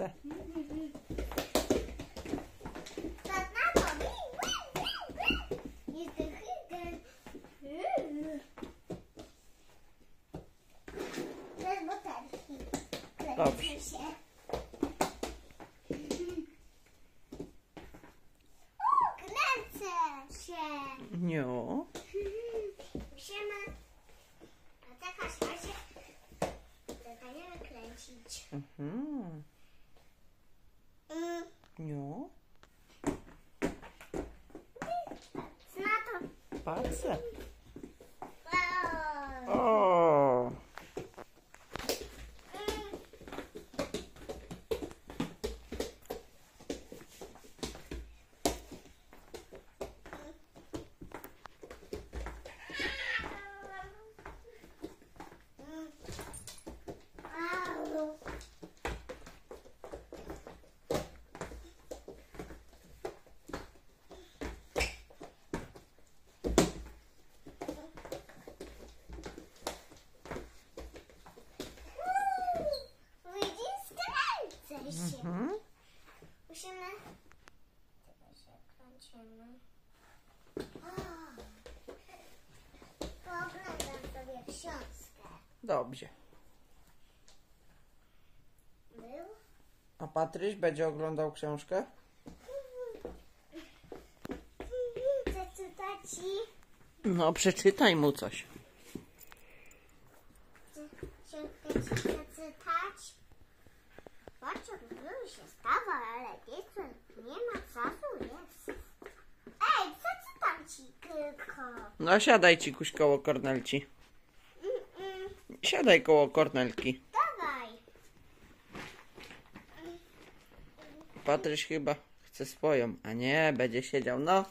palce. Dobrze. Kręcę się. Nie. Musimy na taką razie będziemy kręcić. Nie. Na to. Palce. O. O. Musimy tego się kręcimy. Pooglądam sobie książkę. Dobrze. Był? A Patryś będzie oglądał książkę? Przeczytać ci? No, przeczytaj mu coś. Przeczytać? Pociąg już się stawał, ale nie ma czasu jest. Ej, przeczytam ci tylko. No, siadaj ci kuś koło Kornelci. Siadaj koło Kornelki. Dawaj. Patryś chyba chce swoją, a nie, będzie siedział. No,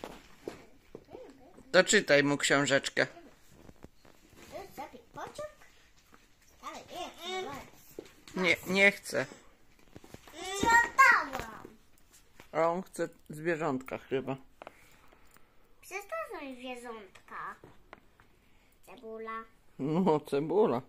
to czytaj mu książeczkę. Zabieg pociąg? Ale Nie chce. nie oddałam. A on chce zwierzątka chyba. Przecież to są zwierzątka. Cebula. No, cebula.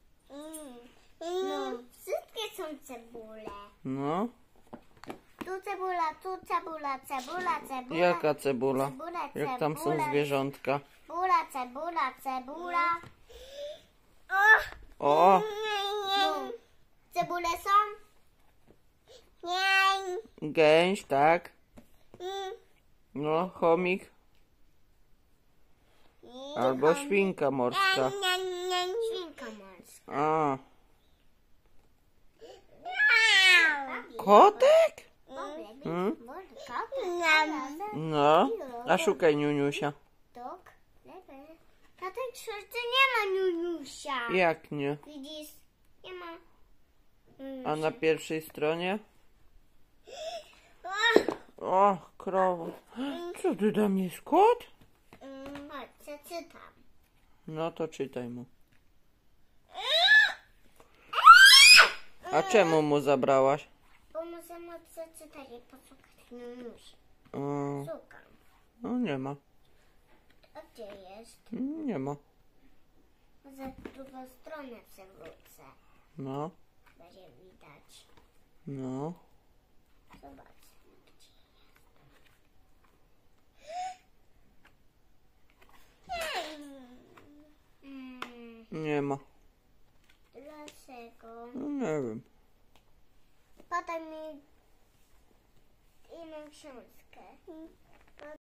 No, wszystkie są cebule. No, Tu cebula, tu cebula, cebula, cebula. jaka cebula? Cebula, Jak tam są cebula. zwierzątka? Cebula, cebula, cebula. O, Cebule są? Nie. gęś, tak? No, chomik. Albo świnka morska. Świnka morska. A, kotek? Hmm? No, a szukaj Niuniusia. Na tej książce nie ma Niuniusia. Jak nie? Widzisz? Nie ma. A na pierwszej stronie? O, krowo. Co ty tam jest, kot? Chodź, przeczytam. No to czytaj mu. A czemu mu zabrałaś? Bo możemy przeczytać i posłuchać Niuniusia. O, Szukam. no nie ma. A gdzie jest? Nie ma. Może w drugą stronę przewrócę. No, Będzie widać. no. Zobacz. Nie ma. Dlaczego? No, nie wiem. Podaj mi inną książkę.